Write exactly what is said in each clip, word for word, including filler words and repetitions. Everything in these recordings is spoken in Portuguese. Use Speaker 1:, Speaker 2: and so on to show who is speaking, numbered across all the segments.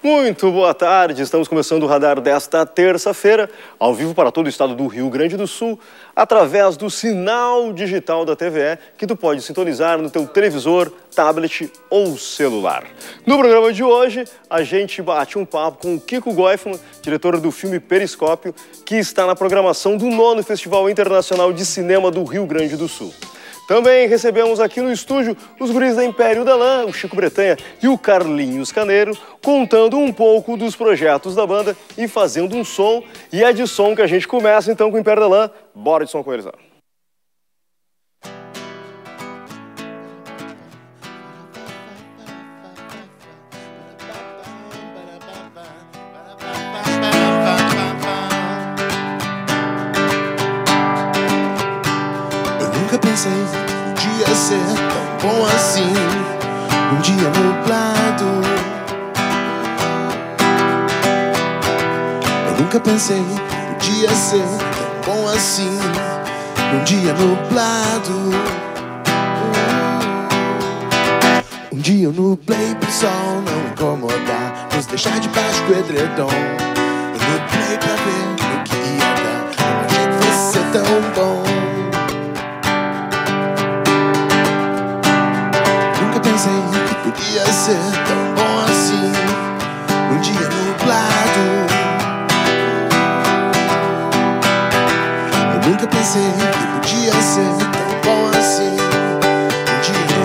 Speaker 1: Muito boa tarde, estamos começando o Radar desta terça-feira, ao vivo para todo o estado do Rio Grande do Sul, através do sinal digital da T V E, que tu pode sintonizar no teu televisor, tablet ou celular. No programa de hoje, a gente bate um papo com o Kiko Goifman, diretor do filme Periscópio, que está na programação do nono Festival Internacional de Cinema do Rio Grande do Sul. Também recebemos aqui no estúdio os guris da Império da Lã, o Chico Bretanha e o Carlinhos Caneiro, contando um pouco dos projetos da banda e fazendo um som. E é de som que a gente começa então com o Império da Lã. Bora de som com eles lá.
Speaker 2: Eu nunca pensei que um dia ser tão bom assim, um dia nublado. Eu nunca pensei que podia ser tão bom assim, um dia nublado. Um dia eu nublei pro sol não incomodar, nos deixar debaixo do edredom. Eu nublei pra ver o que ia dar, eu achei que fosse ser tão bom. Pensei que podia ser tão bom assim, num dia nublado. Eu nunca pensei que podia ser tão bom assim, num dia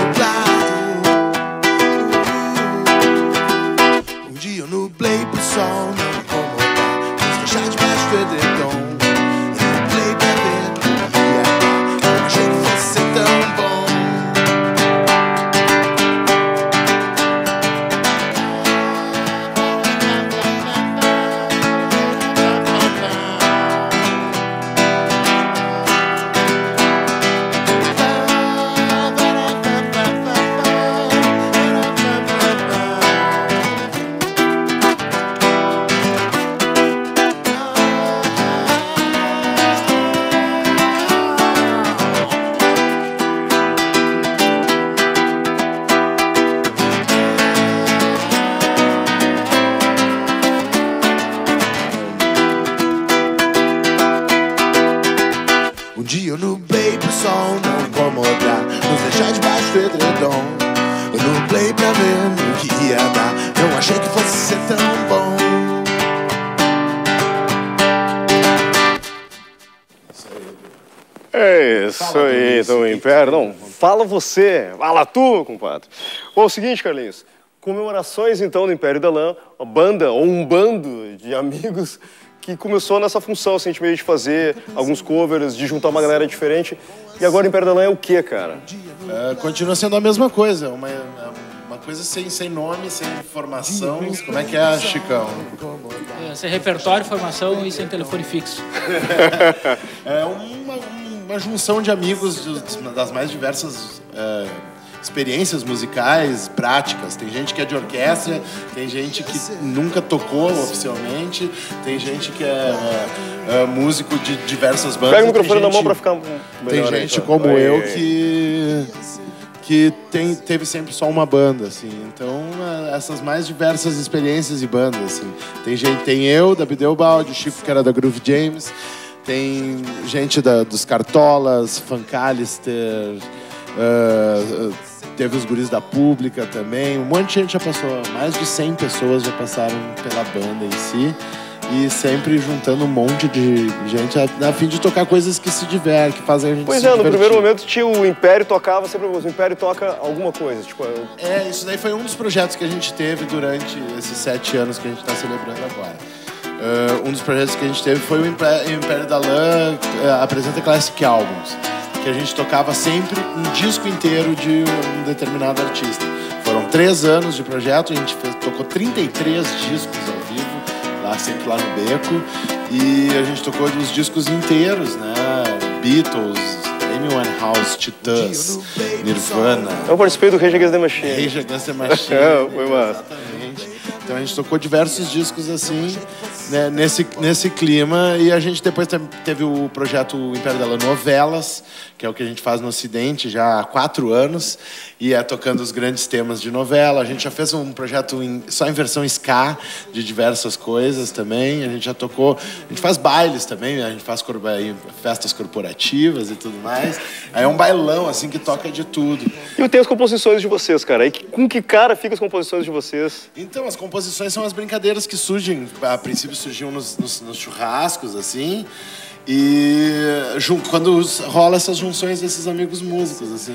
Speaker 2: nublado. Um dia eu nublei pro sol não incomodar, nos deixar debaixo do edredom. Eu nublei pra ver o que ia dar, eu achei que fosse ser tão bom. Um dia eu nublei pro sol não incomodar, nos deixar debaixo do edredom. Eu nublei pra ver o que ia dar, não achei que fosse ser tão bom.
Speaker 1: É isso aí, então, Império. Não, fala você, fala tu, compadre. Bom, é o seguinte, Carlinhos, comemorações então do Império da Lã, uma banda ou um bando de amigos que começou nessa função, assim, de meio de fazer alguns covers, de juntar uma galera diferente. E agora o Império da Lã é o quê, cara?
Speaker 3: É, continua sendo a mesma coisa, uma, uma coisa sem, sem nome, sem formação. Como é que é, Chicão?
Speaker 4: É, sem repertório, formação e sem telefone fixo.
Speaker 3: É uma, uma junção de amigos de, das mais diversas é, experiências musicais, práticas. Tem gente que é de orquestra, tem gente que nunca tocou oficialmente, tem gente que é, é, é músico de diversas bandas.
Speaker 1: Pega o microfone
Speaker 3: gente,
Speaker 1: na mão pra ficar melhor.
Speaker 3: Tem gente
Speaker 1: aí,
Speaker 3: como
Speaker 1: aí.
Speaker 3: eu que, que tem, teve sempre só uma banda, assim. Então, essas mais diversas experiências e bandas, assim. Tem gente, tem eu, da Bideobaldi, o Chico, que era da Groove James, tem gente da, dos Cartolas, Funkalister, uh, teve os guris da Pública também. Um monte de gente já passou, mais de cem pessoas já passaram pela banda em si. E sempre juntando um monte de gente a, a fim de tocar coisas que se divertem, que fazem a gente
Speaker 1: Pois
Speaker 3: se
Speaker 1: é, no
Speaker 3: divertir.
Speaker 1: primeiro momento tinha o Império tocava, sempre o Império toca alguma coisa, tipo... Eu...
Speaker 3: É, isso daí foi um dos projetos que a gente teve durante esses sete anos que a gente está celebrando agora. Uh, um dos projetos que a gente teve foi o Império, Império da Lã uh, apresenta Classic Albums, que a gente tocava sempre um disco inteiro de um determinado artista. Foram três anos de projeto, a gente fez, tocou trinta e três discos ao vivo, lá, sempre lá no Beco, e a gente tocou os discos inteiros, né? Beatles, Amy Winehouse, Titãs, Nirvana.
Speaker 1: Eu participei do Rage Against the Machine.
Speaker 3: Rage Against the Machine.
Speaker 1: É, foi massa.
Speaker 3: Exatamente. Então a gente tocou diversos discos assim, né, nesse, nesse clima, e a gente depois teve o projeto Império da Lã Novelas, que é o que a gente faz no Ocidente já há quatro anos, e é tocando os grandes temas de novela. A gente já fez um projeto em, só em versão ska, de diversas coisas também. A gente já tocou... A gente faz bailes também, a gente faz cor, festas corporativas e tudo mais. Aí é um bailão, assim, que toca de tudo.
Speaker 1: E eu tenho as composições de vocês, cara. E com que cara ficam as composições de vocês?
Speaker 3: Então, as composições são as brincadeiras que surgem. A princípio surgiam nos, nos, nos churrascos, assim. E quando rola essas junções desses amigos músicos, assim.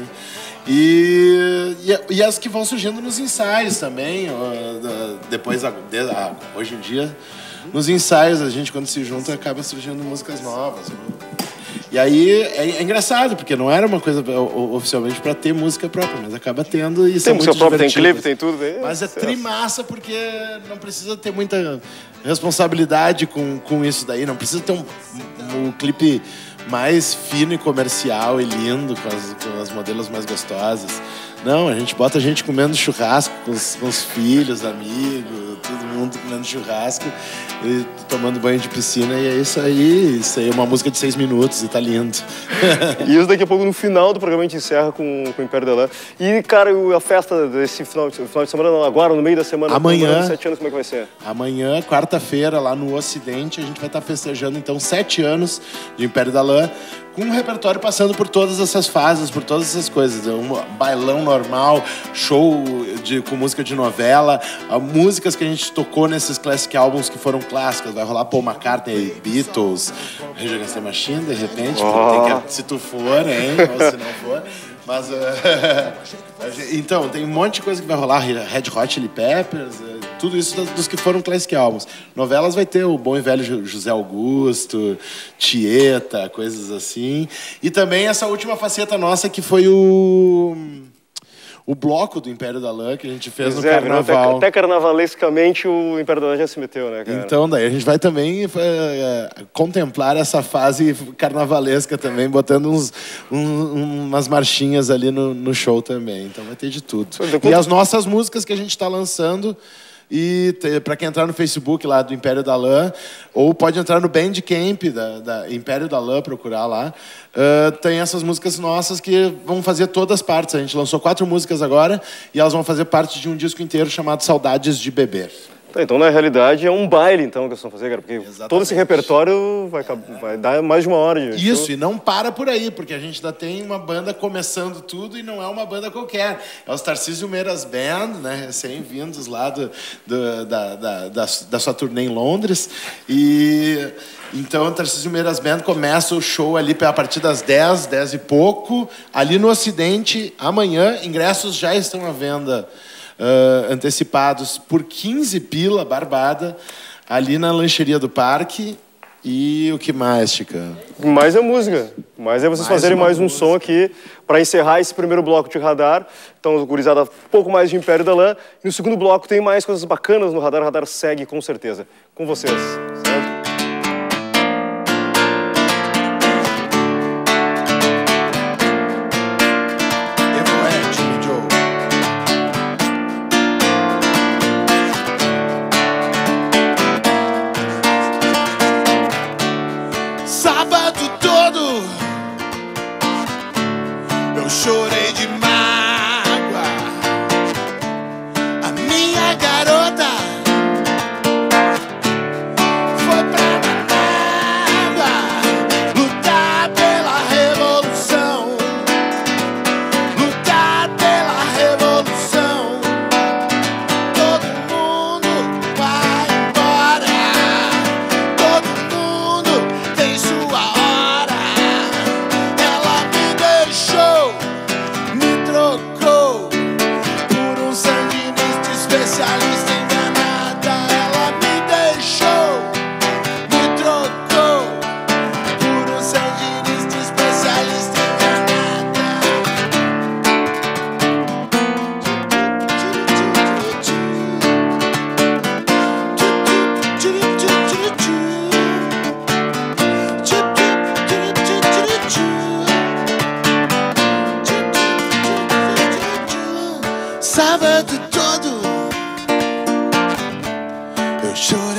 Speaker 3: E, e, e as que vão surgindo nos ensaios também. Depois, hoje em dia, nos ensaios, a gente, quando se junta, acaba surgindo músicas novas. E aí é, é engraçado, porque não era uma coisa oficialmente para ter música própria, mas acaba tendo e
Speaker 1: tem música própria, tem clipe, tem tudo. Tem...
Speaker 3: Mas é trimassa, porque não precisa ter muita responsabilidade com, com isso daí. Não precisa ter um, um, um clipe mais fino e comercial e lindo, com as, com as modelos mais gostosas. Não, a gente bota a gente comendo churrasco com os, com os filhos, amigos, todo mundo comendo churrasco e tomando banho de piscina, e é isso aí. Isso aí é uma música de seis minutos e tá lindo.
Speaker 1: E isso daqui a pouco, no final do programa, a gente encerra com, com o Império da Lã. E, cara, a festa desse final de, final de semana, não, agora, no meio da semana,
Speaker 3: amanhã,
Speaker 1: sete anos, como é que vai ser?
Speaker 3: Amanhã, quarta-feira, lá no Ocidente, a gente vai estar festejando, então, sete anos de Império da Lã, com um repertório passando por todas essas fases, por todas essas coisas. Um bailão normal, show de, com música de novela, músicas que a gente tocou nesses classic albums que foram clássicas. Vai rolar Paul McCartney, Beatles, Rage Against the Machine, de repente.
Speaker 1: Oh.
Speaker 3: Tem que, se tu for, hein? Ou se não for. Mas, uh, então, tem um monte de coisa que vai rolar. Red Hot Chili Peppers, uh, tudo isso dos que foram classic albums. Novelas vai ter o bom e velho José Augusto, Tieta, coisas assim. E também essa última faceta nossa, que foi o... o bloco do Império da Lã, que a gente fez pois no é, Carnaval.
Speaker 1: Até, até carnavalescamente o Império da Lã já se meteu, né, cara?
Speaker 3: Então, daí a gente vai também é, contemplar essa fase carnavalesca também, botando uns, um, umas marchinhas ali no, no show também. Então vai ter de tudo. E as nossas músicas que a gente está lançando... E para quem entrar no Facebook lá do Império da Lã, ou pode entrar no Bandcamp da, da Império da Lã, procurar lá, uh, tem essas músicas nossas que vão fazer todas as partes. A gente lançou quatro músicas agora e elas vão fazer parte de um disco inteiro chamado Saudades de Beber.
Speaker 1: Então, na realidade, é um baile, então, que vocês vão fazer, cara, porque exatamente. Todo esse repertório vai, vai dar mais de uma hora de
Speaker 3: Isso,
Speaker 1: show.
Speaker 3: E não para por aí, porque a gente ainda tem uma banda começando tudo e não é uma banda qualquer. É os Tarcísio Meiras Band, né, recém-vindos lá do, do, da, da, da, da sua turnê em Londres. E... Então, o Tarcísio Meiras Band começa o show ali a partir das dez, dez e pouco, ali no Ocidente, amanhã. Ingressos já estão à venda. Uh, antecipados por quinze pila, barbada, ali na lancheria do parque. E o que mais, Chica?
Speaker 1: Mais é música. Mais é vocês mais fazerem mais um música. som aqui para encerrar esse primeiro bloco de Radar. Então, gurizada, um pouco mais de Império da Lã. E no segundo bloco tem mais coisas bacanas no Radar. O Radar segue com certeza. Com vocês, certo?
Speaker 2: Chorei de mágoa, a minha garota foi pra Managua lutar pela revolução, lutar pela revolução. Todo mundo vai embora, todo mundo tem sua hora. Ela me deixou, trocou por um sandinista especialista enganada. Ela me deixou, me trocou por um sandinista especialista enganada. Sábado todo eu chorei.